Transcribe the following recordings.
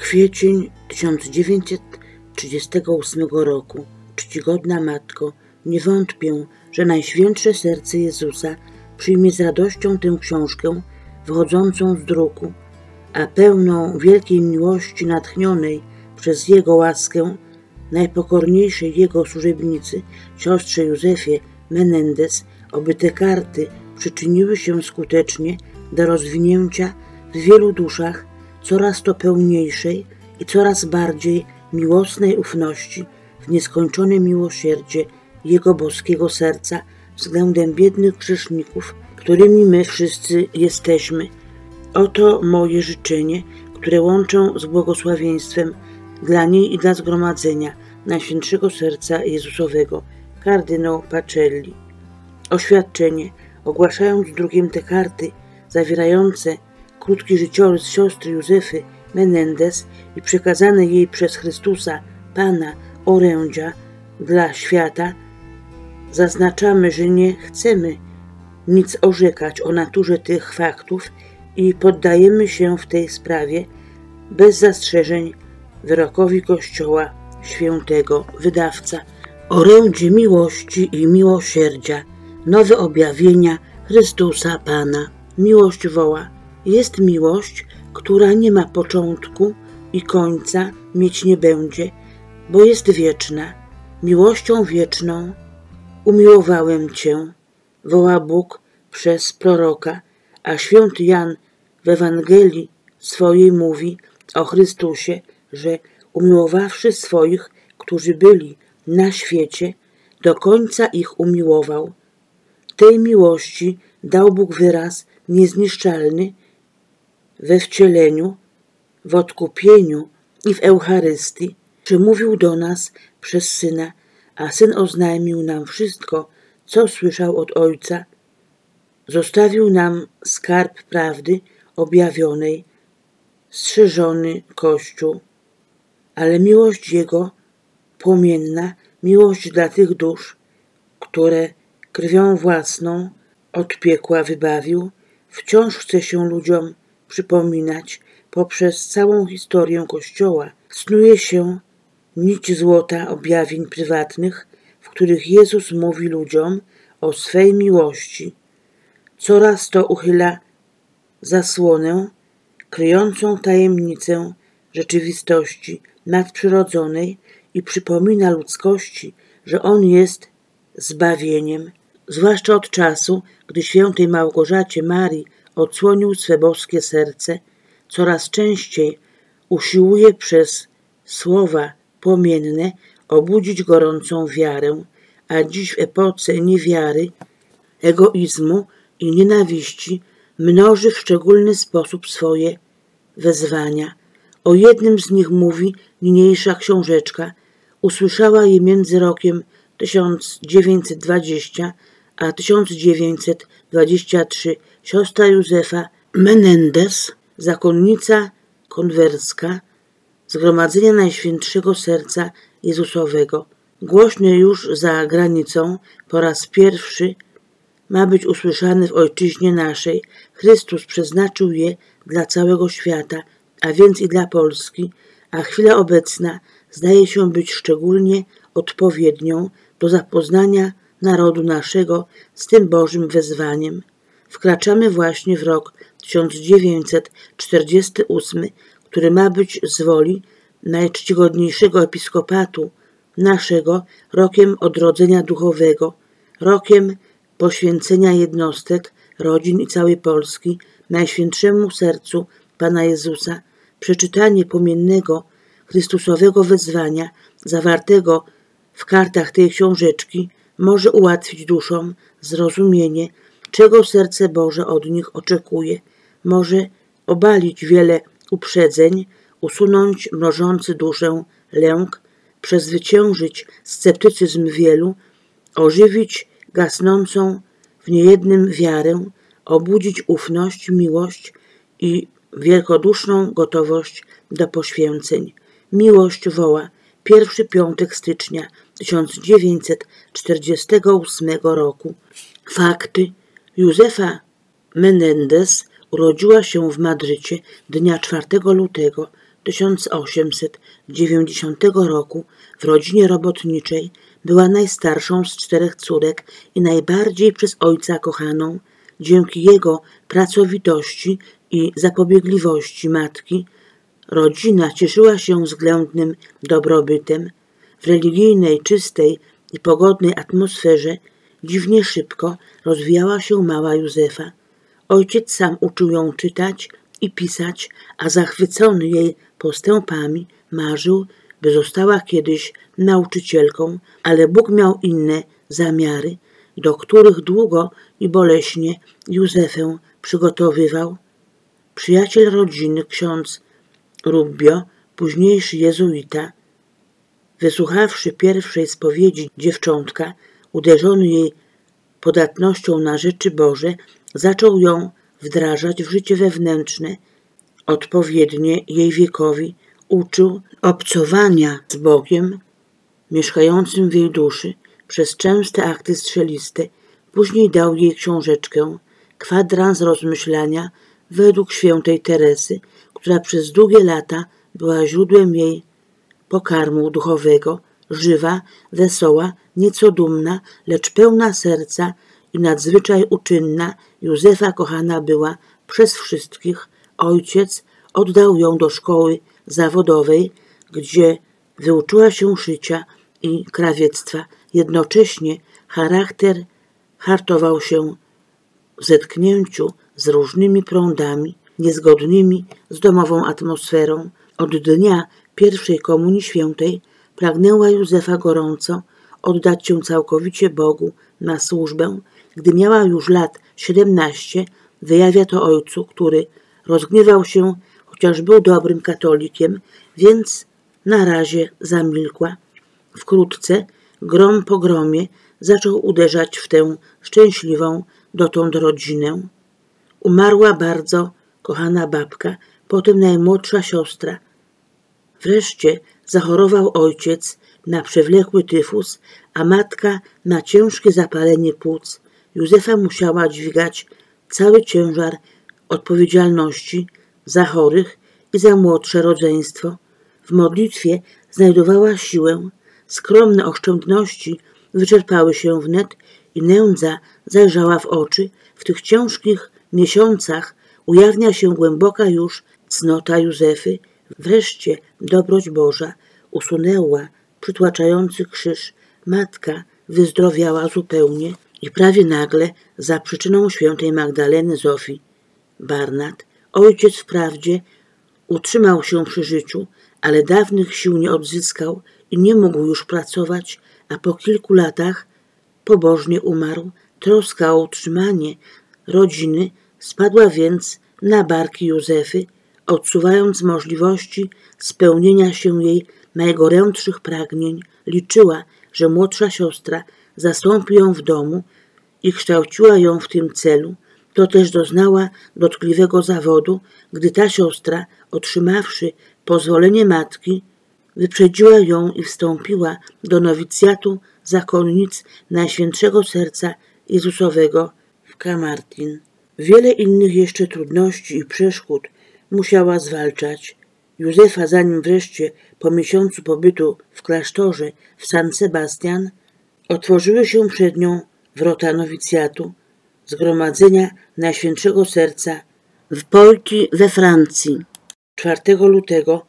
Kwiecień 1938 roku. Czcigodna Matko, nie wątpię, że Najświętsze Serce Jezusa przyjmie z radością tę książkę wychodzącą z druku, a pełną wielkiej miłości natchnionej przez Jego łaskę najpokorniejszej Jego służebnicy, siostrze Józefie Menendez, oby te karty przyczyniły się skutecznie do rozwinięcia w wielu duszach coraz to pełniejszej i coraz bardziej miłosnej ufności w nieskończone miłosierdzie Jego boskiego serca względem biednych grzeszników, którymi my wszyscy jesteśmy. Oto moje życzenie, które łączę z błogosławieństwem dla niej i dla zgromadzenia Najświętszego Serca Jezusowego. Kardynał Pacelli. Oświadczenie. Ogłaszając drugiem te karty zawierające krótki życiorys siostry Józefy Menendez i przekazane jej przez Chrystusa Pana orędzia dla świata, zaznaczamy, że nie chcemy nic orzekać o naturze tych faktów i poddajemy się w tej sprawie bez zastrzeżeń wyrokowi Kościoła Świętego. Wydawca. Orędzie miłości i miłosierdzia, nowe objawienia Chrystusa Pana. Miłość woła. Jest miłość, która nie ma początku i końca mieć nie będzie, bo jest wieczna. Miłością wieczną umiłowałem Cię, woła Bóg przez proroka, a święty Jan w Ewangelii swojej mówi o Chrystusie, że umiłowawszy swoich, którzy byli na świecie, do końca ich umiłował. Tej miłości dał Bóg wyraz niezniszczalny we wcieleniu, w odkupieniu i w Eucharystii. Przemówił do nas przez Syna, a Syn oznajmił nam wszystko, co słyszał od Ojca. Zostawił nam skarb prawdy objawionej, strzeżony Kościół. Ale miłość Jego, płomienna, miłość dla tych dusz, które krwią własną od piekła wybawił, wciąż chce się ludziom przypominać poprzez całą historię Kościoła. Snuje się nić złota objawień prywatnych, w których Jezus mówi ludziom o swej miłości. Coraz to uchyla zasłonę kryjącą tajemnicę rzeczywistości nadprzyrodzonej i przypomina ludzkości, że On jest zbawieniem. Zwłaszcza od czasu, gdy świętej Małgorzacie Marii odsłonił swe boskie serce, coraz częściej usiłuje przez słowa płomienne obudzić gorącą wiarę, a dziś w epoce niewiary, egoizmu i nienawiści mnoży w szczególny sposób swoje wezwania. O jednym z nich mówi niniejsza książeczka. Usłyszała je między rokiem 1920 a 1923 siostra Józefa Menendez, zakonnica konwerska Zgromadzenia Najświętszego Serca Jezusowego. Głośny już za granicą po raz pierwszy ma być usłyszany w ojczyźnie naszej. Chrystus przeznaczył je dla całego świata, a więc i dla Polski, a chwila obecna zdaje się być szczególnie odpowiednią do zapoznania narodu naszego z tym Bożym wezwaniem. Wkraczamy właśnie w rok 1948, który ma być z woli najczcigodniejszego episkopatu naszego rokiem odrodzenia duchowego, rokiem poświęcenia jednostek, rodzin i całej Polski Najświętszemu Sercu Pana Jezusa. Przeczytanie płomiennego Chrystusowego wezwania zawartego w kartach tej książeczki może ułatwić duszom zrozumienie, czego serce Boże od nich oczekuje. Może obalić wiele uprzedzeń, usunąć mrożący duszę lęk, przezwyciężyć sceptycyzm wielu, ożywić gasnącą w niejednym wiarę, obudzić ufność, miłość i wielkoduszną gotowość do poświęceń. Miłość woła. Pierwszy piątek stycznia 1948 roku. Fakty. Józefa Menendez urodziła się w Madrycie dnia 4 lutego 1890 roku w rodzinie robotniczej była najstarszą z 4 córek i najbardziej przez ojca kochaną. Dzięki jego pracowitości i zapobiegliwości matki rodzina cieszyła się względnym dobrobytem. W religijnej, czystej i pogodnej atmosferze dziwnie szybko rozwijała się mała Józefa. Ojciec sam uczył ją czytać i pisać, a zachwycony jej postępami marzył, by została kiedyś nauczycielką, ale Bóg miał inne zamiary, do których długo i boleśnie Józefę przygotowywał. Przyjaciel rodziny, ksiądz Rubbio, późniejszy jezuita, wysłuchawszy pierwszej spowiedzi dziewczątka, uderzony jej podatnością na rzeczy Boże, zaczął ją wdrażać w życie wewnętrzne, odpowiednie jej wiekowi, uczył obcowania z Bogiem mieszkającym w jej duszy przez częste akty strzeliste. Później dał jej książeczkę, kwadrans rozmyślania według świętej Teresy, która przez długie lata była źródłem jej pokarmu duchowego, żywa, wesoła, nieco dumna, lecz pełna serca i nadzwyczaj uczynna. Józefa kochana była przez wszystkich. Ojciec oddał ją do szkoły zawodowej, gdzie wyuczyła się szycia i krawiectwa. Jednocześnie charakter hartował się w zetknięciu z różnymi prądami, niezgodnymi z domową atmosferą. Od dnia pierwszej Komunii Świętej pragnęła Józefa gorąco oddać się całkowicie Bogu na służbę. Gdy miała już lat 17, wyjawia to ojcu, który rozgniewał się, chociaż był dobrym katolikiem, więc na razie zamilkła. Wkrótce, grom po gromie, zaczął uderzać w tę szczęśliwą dotąd rodzinę. Umarła bardzo kochana babka, potem najmłodsza siostra. Wreszcie zachorował ojciec na przewlekły tyfus, a matka na ciężkie zapalenie płuc. Józefa musiała dźwigać cały ciężar odpowiedzialności za chorych i za młodsze rodzeństwo. W modlitwie znajdowała siłę. Skromne oszczędności wyczerpały się wnet i nędza zajrzała w oczy. W tych ciężkich miesiącach ujawnia się głęboka już cnota Józefy. Wreszcie dobroć Boża usunęła przytłaczający krzyż. Matka wyzdrowiała zupełnie i prawie nagle za przyczyną świętej Magdaleny Zofii Barnard. Ojciec wprawdzie utrzymał się przy życiu, ale dawnych sił nie odzyskał i nie mógł już pracować, a po kilku latach pobożnie umarł. Troska o utrzymanie rodziny spadła więc na barki Józefy, odsuwając możliwości spełnienia się jej najgorętszych pragnień. Liczyła, że młodsza siostra zastąpi ją w domu i kształciła ją w tym celu. To też doznała dotkliwego zawodu, gdy ta siostra, otrzymawszy pozwolenie matki, wyprzedziła ją i wstąpiła do nowicjatu zakonnic Najświętszego Serca Jezusowego w Camartin. Wiele innych jeszcze trudności i przeszkód musiała zwalczać. Józefa, zanim wreszcie po miesiącu pobytu w klasztorze w San Sebastian otworzyły się przed nią wrota nowicjatu, zgromadzenia Najświętszego Serca w Poitiers we Francji. 4 lutego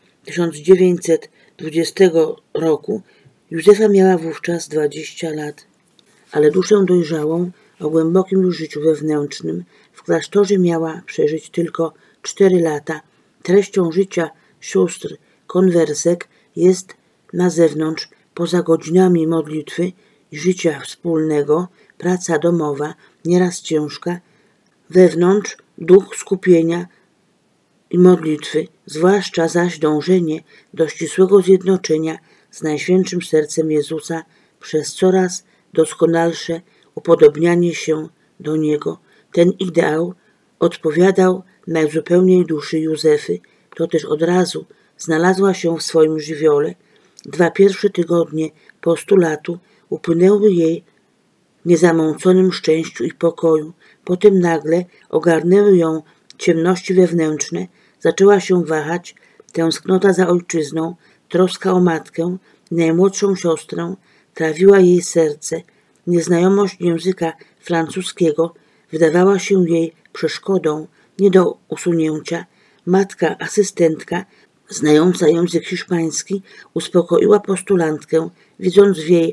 1920 roku Józefa miała wówczas 20 lat, ale duszę dojrzałą o głębokim już życiu wewnętrznym w klasztorze miała przeżyć tylko 4 lata. Treścią życia sióstr konwersek jest na zewnątrz, poza godzinami modlitwy i życia wspólnego, praca domowa, nieraz ciężka, wewnątrz duch skupienia i modlitwy, zwłaszcza zaś dążenie do ścisłego zjednoczenia z Najświętszym Sercem Jezusa przez coraz doskonalsze upodobnianie się do Niego. Ten ideał odpowiadał najzupełniej duszy Józefy. To też od razu znalazła się w swoim żywiole. 2 pierwsze tygodnie postulatu upłynęły jej w niezamąconym szczęściu i pokoju. Potem nagle ogarnęły ją ciemności wewnętrzne. Zaczęła się wahać Tęsknota za ojczyzną, troska o matkę i najmłodszą siostrę trawiła jej serce. Nieznajomość języka francuskiego wydawała się jej przeszkodą nie do usunięcia. Matka, asystentka, znająca język hiszpański, uspokoiła postulantkę, widząc w jej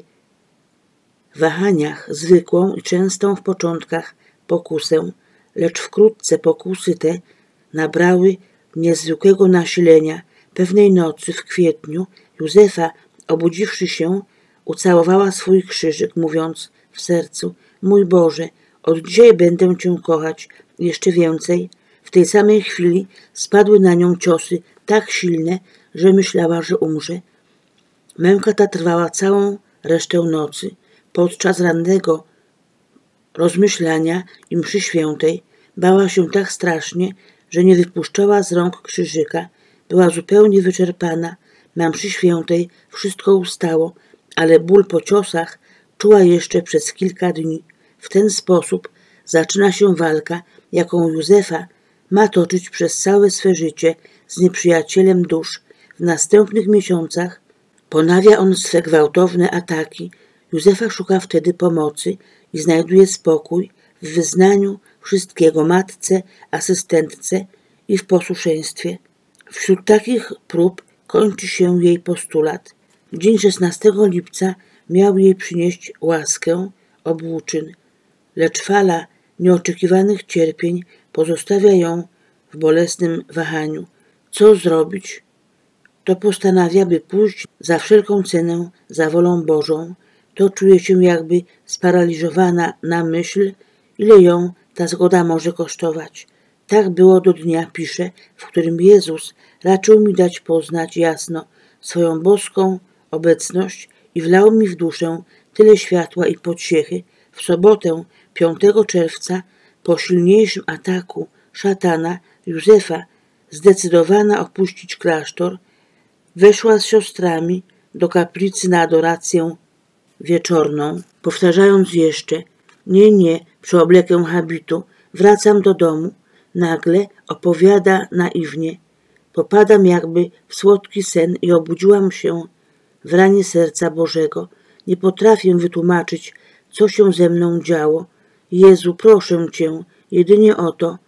wahaniach zwykłą i częstą w początkach pokusę, lecz wkrótce pokusy te nabrały niezwykłego nasilenia. Pewnej nocy w kwietniu Józefa, obudziwszy się, ucałowała swój krzyżyk, mówiąc w sercu: mój Boże, od dzisiaj będę Cię kochać jeszcze więcej. W tej samej chwili spadły na nią ciosy tak silne, że myślała, że umrze. Męka ta trwała całą resztę nocy. Podczas rannego rozmyślania i mszy świętej bała się tak strasznie, że nie wypuszczała z rąk krzyżyka. Była zupełnie wyczerpana. Na mszy świętej wszystko ustało, ale ból po ciosach czuła jeszcze przez kilka dni. W ten sposób zaczyna się walka, jaką Józefa ma toczyć przez całe swe życie z nieprzyjacielem dusz. W następnych miesiącach ponawia on swe gwałtowne ataki. Józefa szuka wtedy pomocy i znajduje spokój w wyznaniu wszystkiego matce, asystentce i w posłuszeństwie. Wśród takich prób kończy się jej postulat. Dzień 16 lipca miał jej przynieść łaskę obłóczyn, lecz fala nieoczekiwanych cierpień pozostawia ją w bolesnym wahaniu. Co zrobić? To postanawia, by pójść za wszelką cenę za wolą Bożą. To czuje się jakby sparaliżowana na myśl, ile ją ta zgoda może kosztować. Tak było do dnia, pisze, w którym Jezus raczył mi dać poznać jasno swoją boską obecność i wlał mi w duszę tyle światła i pociechy. W sobotę 5 czerwca, po silniejszym ataku szatana, Józefa, zdecydowana opuścić klasztor, weszła z siostrami do kaplicy na adorację wieczorną, powtarzając jeszcze: nie, przeoblekę habitu, wracam do domu. Nagle opowiada naiwnie: popadam jakby w słodki sen i obudziłam się w ranie serca Bożego. Nie potrafię wytłumaczyć, co się ze mną działo. Jezu, proszę Cię jedynie o to,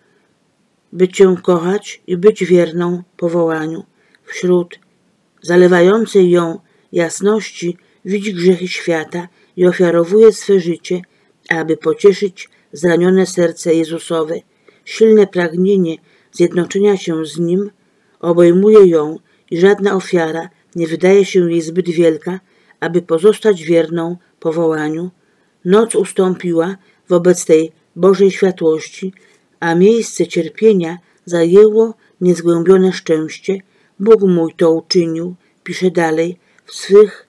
by Cię kochać i być wierną powołaniu. Wśród zalewającej ją jasności widzi grzechy świata i ofiarowuje swe życie, aby pocieszyć zranione serce Jezusowe. Silne pragnienie zjednoczenia się z Nim obejmuje ją i żadna ofiara nie wydaje się jej zbyt wielka, aby pozostać wierną powołaniu. Noc ustąpiła wobec tej Bożej światłości, a miejsce cierpienia zajęło niezgłębione szczęście. Bóg mój to uczynił, pisze dalej w swych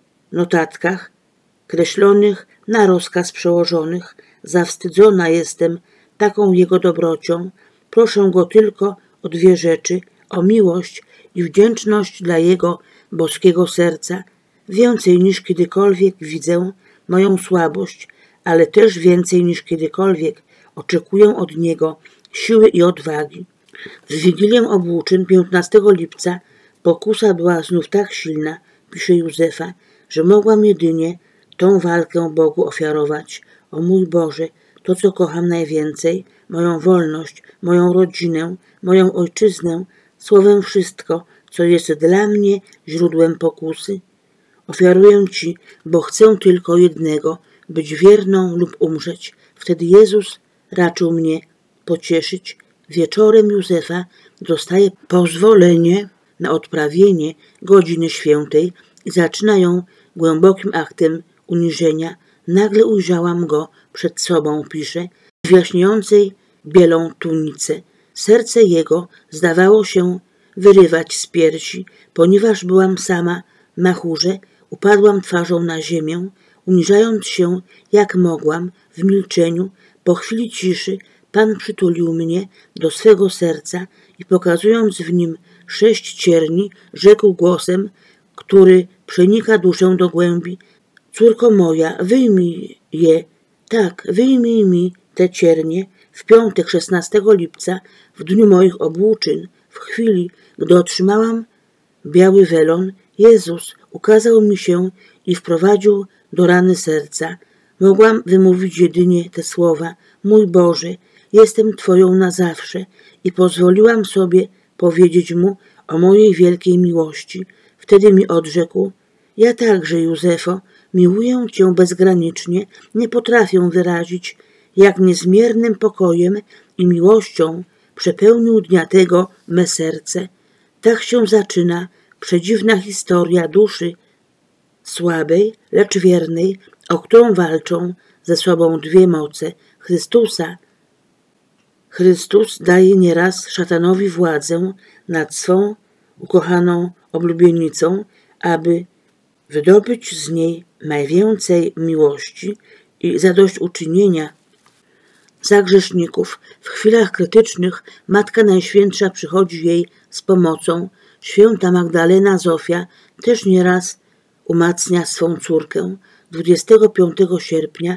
notatkach, kreślonych na rozkaz przełożonych. Zawstydzona jestem taką Jego dobrocią. Proszę Go tylko o dwie rzeczy: o miłość i wdzięczność dla Jego boskiego serca. Więcej niż kiedykolwiek widzę moją słabość, ale też więcej niż kiedykolwiek oczekuję od Niego siły i odwagi. W Wigilię obłóczyn 15 lipca pokusa była znów tak silna, pisze Józefa, że mogłam jedynie tą walkę Bogu ofiarować. O mój Boże, to co kocham najwięcej, moją wolność, moją rodzinę, moją ojczyznę, słowem wszystko, co jest dla mnie źródłem pokusy. Ofiaruję Ci, bo chcę tylko jednego, być wierną lub umrzeć. Wtedy Jezus raczył mnie pocieszyć. Wieczorem Józefa dostaje pozwolenie na odprawienie godziny świętej i zaczyna ją głębokim aktem uniżenia. Nagle ujrzałam go przed sobą, pisze, w jaśniejącej bielą tunice. Serce jego zdawało się wyrywać z piersi. Ponieważ byłam sama na chórze, upadłam twarzą na ziemię, uniżając się jak mogłam w milczeniu. Po chwili ciszy Pan przytulił mnie do swego serca i pokazując w nim 6 cierni, rzekł głosem, który przenika duszę do głębi: córko moja, wyjmij je, tak, wyjmij mi te ciernie. W piątek 16 lipca, w dniu moich obłóczyn, w chwili, Gdy otrzymałam biały welon, Jezus ukazał mi się i wprowadził do rany serca. Mogłam wymówić jedynie te słowa: mój Boże, jestem Twoją na zawsze, i pozwoliłam sobie powiedzieć Mu o mojej wielkiej miłości. Wtedy mi odrzekł: ja także, Józefo, miłuję Cię bezgranicznie, nie potrafię wyrazić, jak niezmiernym pokojem i miłością przepełnił dnia tego me serce. Tak się zaczyna przedziwna historia duszy słabej, lecz wiernej, o którą walczą ze sobą dwie moce Chrystusa. Chrystus daje nieraz szatanowi władzę nad swą ukochaną oblubienicą, aby wydobyć z niej najwięcej miłości i zadośćuczynienia za grzeszników. W chwilach krytycznych Matka Najświętsza przychodzi jej z pomocą. Święta Magdalena Zofia też nieraz umacnia swą córkę. 25 sierpnia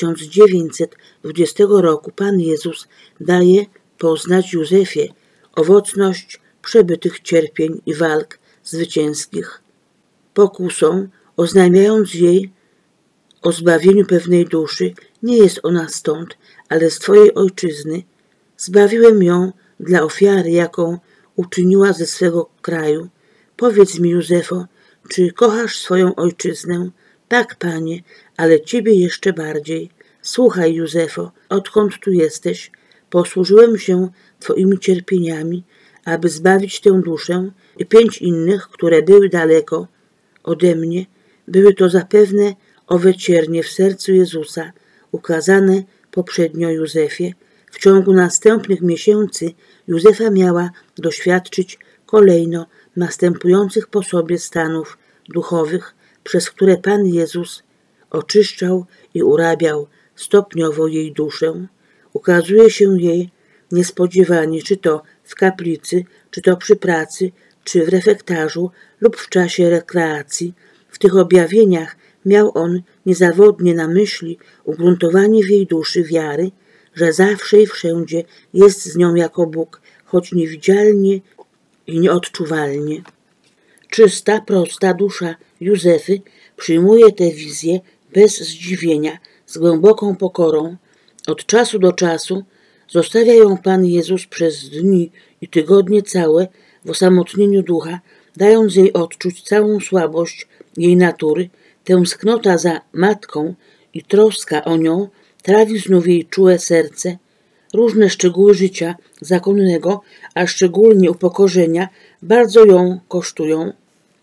1920 roku Pan Jezus daje poznać Józefie owocność przebytych cierpień i walk zwycięskich. Pokusą, oznajmiając jej o zbawieniu pewnej duszy: nie jest ona stąd, ale z Twojej ojczyzny. Zbawiłem ją dla ofiary, jaką uczyniła ze swego kraju. Powiedz mi, Józefo, czy kochasz swoją ojczyznę? Tak, Panie, ale Ciebie jeszcze bardziej. Słuchaj, Józefo, odkąd tu jesteś? Posłużyłem się Twoimi cierpieniami, aby zbawić tę duszę i 5 innych, które były daleko ode mnie. Były to zapewne owe ciernie w sercu Jezusa, ukazane poprzednio Józefie. W ciągu następnych miesięcy Józefa miała doświadczyć kolejno następujących po sobie stanów duchowych, przez które Pan Jezus oczyszczał i urabiał stopniowo jej duszę. Ukazuje się jej niespodziewanie, czy to w kaplicy, czy to przy pracy, czy w refektarzu lub w czasie rekreacji. W tych objawieniach miał on niezawodnie na myśli ugruntowanie w jej duszy wiary, że zawsze i wszędzie jest z nią jako Bóg, choć niewidzialnie i nieodczuwalnie. Czysta, prosta dusza Józefy przyjmuje tę wizję bez zdziwienia, z głęboką pokorą. Od czasu do czasu zostawia ją Pan Jezus przez dni i tygodnie całe w osamotnieniu ducha, dając jej odczuć całą słabość jej natury. Tęsknota za matką i troska o nią trawi znów jej czułe serce. Różne szczegóły życia zakonnego, a szczególnie upokorzenia, bardzo ją kosztują.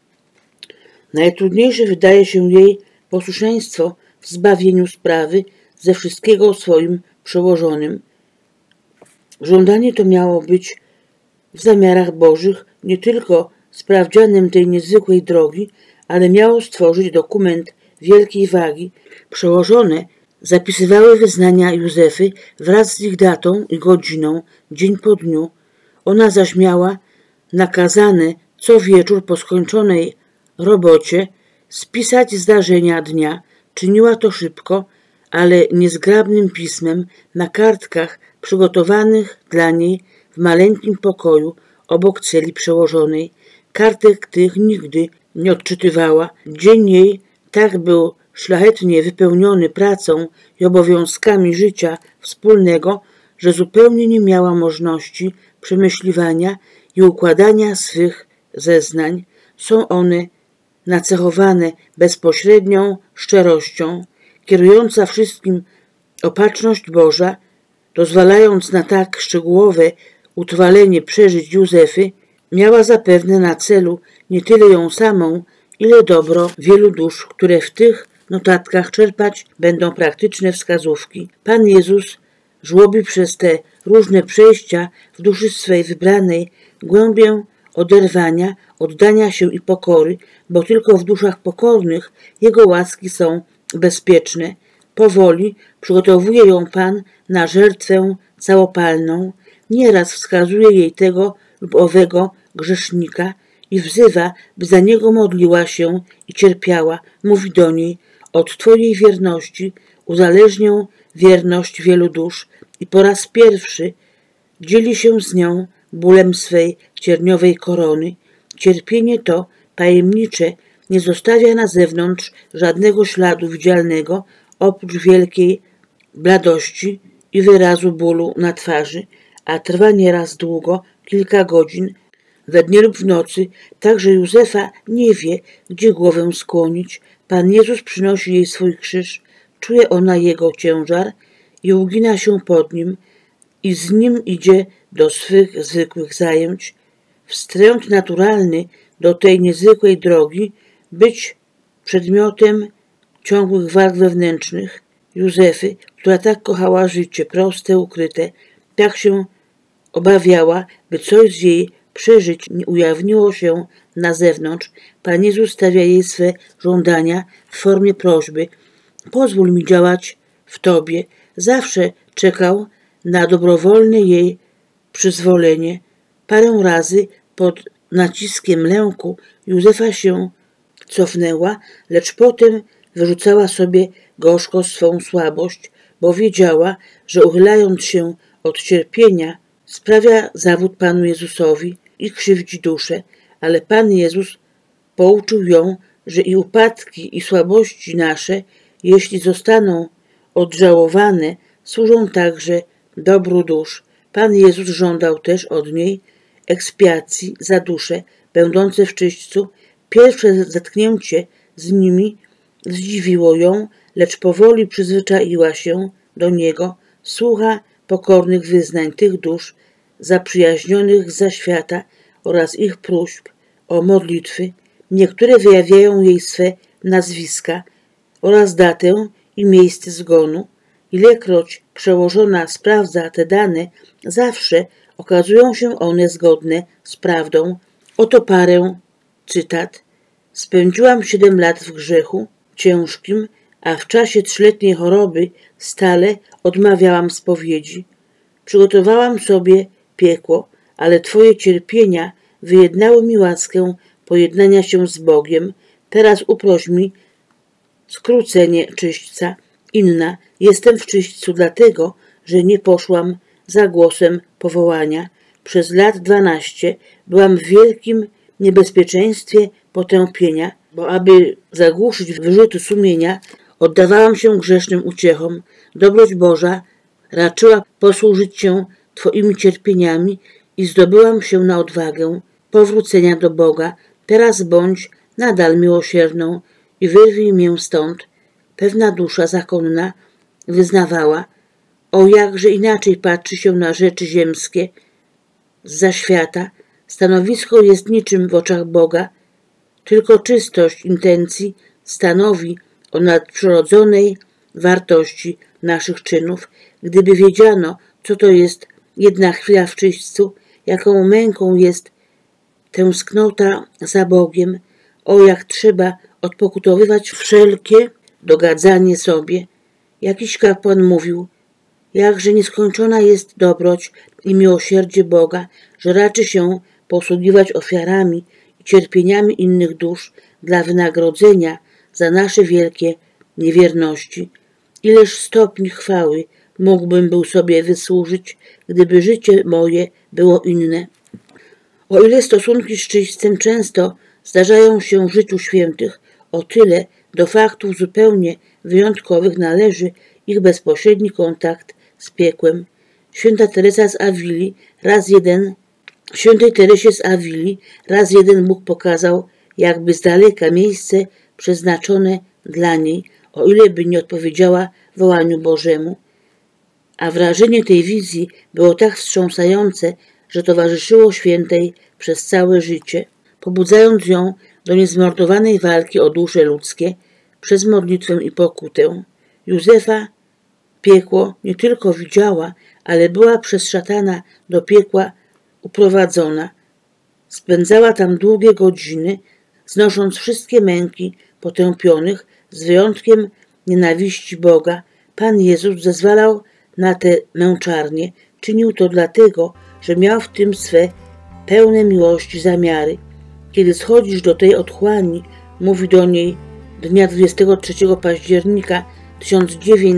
Najtrudniejsze wydaje się jej posłuszeństwo w zbawieniu sprawy ze wszystkiego swoim przełożonym. Żądanie to miało być w zamiarach Bożych nie tylko sprawdzianem tej niezwykłej drogi, ale miało stworzyć dokument wielkiej wagi. Przełożone zapisywały wyznania Józefy wraz z ich datą i godziną, dzień po dniu. Ona zaś miała nakazane co wieczór po skończonej robocie spisać zdarzenia dnia. Czyniła to szybko, ale niezgrabnym pismem na kartkach przygotowanych dla niej w maleńkim pokoju obok celi przełożonej. Kartek tych nigdy nie odczytywała. Dzień jej tak był szlachetnie wypełniony pracą i obowiązkami życia wspólnego, że zupełnie nie miała możliwości przemyśliwania i układania swych zeznań. Są one nacechowane bezpośrednią szczerością, kierująca wszystkim opatrzność Boża, dozwalając na tak szczegółowe utrwalenie przeżyć Józefy, miała zapewne na celu nie tyle ją samą, ile dobro wielu dusz, które w tych notatkach czerpać będą praktyczne wskazówki. Pan Jezus żłobi przez te różne przejścia w duszy swej wybranej głębię oderwania, oddania się i pokory, bo tylko w duszach pokornych Jego łaski są bezpieczne. Powoli przygotowuje ją Pan na żertwę całopalną. Nieraz wskazuje jej tego lub owego grzesznika i wzywa, by za niego modliła się i cierpiała. Mówi do niej: od Twojej wierności uzależnię wierność wielu dusz, i po raz pierwszy dzieli się z nią bólem swej cierniowej korony. Cierpienie to tajemnicze nie zostawia na zewnątrz żadnego śladu widzialnego, oprócz wielkiej bladości i wyrazu bólu na twarzy, a trwa nieraz długo, kilka godzin, we dnie lub w nocy, tak że Józefa nie wie, gdzie głowę skłonić. Pan Jezus przynosi jej swój krzyż, czuje ona jego ciężar i ugina się pod nim i z nim idzie do swych zwykłych zajęć. Wstręt naturalny do tej niezwykłej drogi być przedmiotem ciągłych walk wewnętrznych Józefy, która tak kochała życie proste, ukryte, tak się obawiała, by coś z jej przeżyć nie ujawniło się na zewnątrz. Pan Jezus stawia jej swe żądania w formie prośby. Pozwól mi działać w Tobie. Zawsze czekał na dobrowolne jej przyzwolenie. Parę razy pod naciskiem lęku Józefa się cofnęła, lecz potem wyrzucała sobie gorzko swą słabość, bo wiedziała, że uchylając się od cierpienia sprawia zawód Panu Jezusowi i krzywdzi duszę, ale Pan Jezus pouczył ją, że i upadki, i słabości nasze, jeśli zostaną odżałowane, służą także dobru dusz. Pan Jezus żądał też od niej ekspiacji za dusze będące w czyśćcu. Pierwsze zetknięcie z nimi zdziwiło ją, lecz powoli przyzwyczaiła się do Niego, słucha pokornych wyznań tych dusz zaprzyjaźnionych za świata oraz ich próśb o modlitwy. Niektóre wyjawiają jej swe nazwiska oraz datę i miejsce zgonu. Ilekroć przełożona sprawdza te dane, zawsze okazują się one zgodne z prawdą. Oto parę cytat. Spędziłam 7 lat w grzechu ciężkim, a w czasie 3-letniej choroby stale odmawiałam spowiedzi. Przygotowałam sobie piekło, ale Twoje cierpienia wyjednały mi łaskę pojednania się z Bogiem. Teraz uproś mi skrócenie czyśćca. Inna. Jestem w czyśćcu dlatego, że nie poszłam za głosem powołania. Przez lat 12 byłam w wielkim niebezpieczeństwie potępienia, bo aby zagłuszyć wyrzuty sumienia, oddawałam się grzesznym uciechom. Dobroć Boża raczyła posłużyć się Twoimi cierpieniami i zdobyłam się na odwagę powrócenia do Boga. Teraz bądź nadal miłosierną i wyrwij mię stąd. Pewna dusza zakonna wyznawała, o jakże inaczej patrzy się na rzeczy ziemskie zza świata. Stanowisko jest niczym w oczach Boga. Tylko czystość intencji stanowi o nadprzyrodzonej wartości naszych czynów. Gdyby wiedziano, co to jest jedna chwila w czyśćcu, jaką męką jest tęsknota za Bogiem, o jak trzeba odpokutowywać wszelkie dogadzanie sobie. Jakiś kapłan mówił, jakże nieskończona jest dobroć i miłosierdzie Boga, że raczy się posługiwać ofiarami i cierpieniami innych dusz dla wynagrodzenia za nasze wielkie niewierności. Ileż stopni chwały mógłbym był sobie wysłużyć, gdyby życie moje było inne. O ile stosunki z czyśćcem często zdarzają się w życiu świętych, o tyle do faktów zupełnie wyjątkowych należy ich bezpośredni kontakt z piekłem. Świętej Teresie z Awili raz jeden Bóg pokazał jakby z daleka miejsce przeznaczone dla niej, o ile by nie odpowiedziała wołaniu Bożemu. A wrażenie tej wizji było tak wstrząsające, że towarzyszyło świętej przez całe życie, pobudzając ją do niezmordowanej walki o dusze ludzkie przez modlitwę i pokutę. Józefa piekło nie tylko widziała, ale była przez szatana do piekła uprowadzona. Spędzała tam długie godziny, znosząc wszystkie męki potępionych, z wyjątkiem nienawiści Boga. Pan Jezus zezwalał na te męczarnie. Czynił to dlatego, że miał w tym swe pełne miłości zamiary. Kiedy schodzisz do tej otchłani, mówi do niej dnia 23 października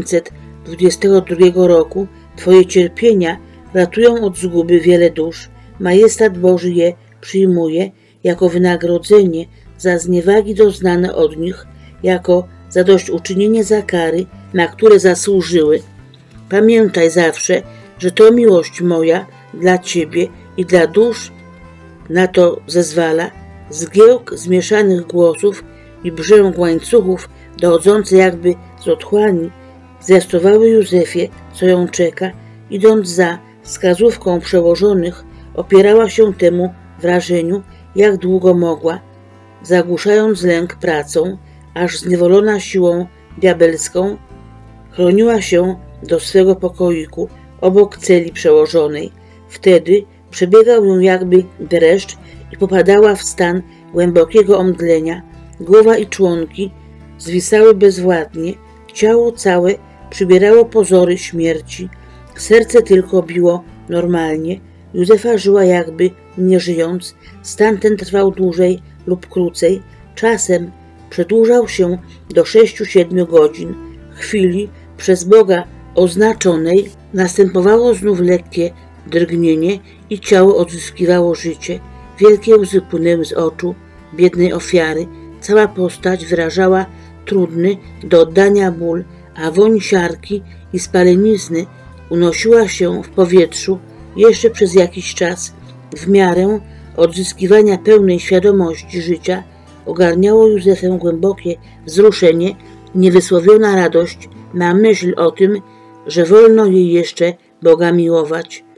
1922 roku, Twoje cierpienia ratują od zguby wiele dusz. majestat Boży je przyjmuje jako wynagrodzenie za zniewagi doznane od nich, jako zadośćuczynienie za kary, na które zasłużyły. Pamiętaj zawsze, że to miłość moja dla Ciebie i dla dusz na to zezwala. Zgiełk zmieszanych głosów i brzęk łańcuchów dochodzące jakby z otchłani zwiastowały Józefie, co ją czeka. Idąc za wskazówką przełożonych, opierała się temu wrażeniu, jak długo mogła, zagłuszając lęk pracą, aż zniewolona siłą diabelską chroniła się do swego pokoiku obok celi przełożonej. Wtedy przebiegał ją jakby dreszcz i popadała w stan głębokiego omdlenia. Głowa i członki zwisały bezwładnie, ciało całe przybierało pozory śmierci. Serce tylko biło normalnie. Józefa żyła jakby nie żyjąc. Stan ten trwał dłużej lub krócej. Czasem przedłużał się do 6-7 godzin. Chwili przez Boga oznaczonej następowało znów lekkie drgnienie i ciało odzyskiwało życie. Wielkie łzy płynęły z oczu biednej ofiary. Cała postać wyrażała trudny do oddania ból, a woń siarki i spalenizny unosiła się w powietrzu jeszcze przez jakiś czas. W miarę odzyskiwania pełnej świadomości życia ogarniało Józefę głębokie wzruszenie i niewysłowiona radość na myśl o tym, że wolno jej jeszcze Boga miłować.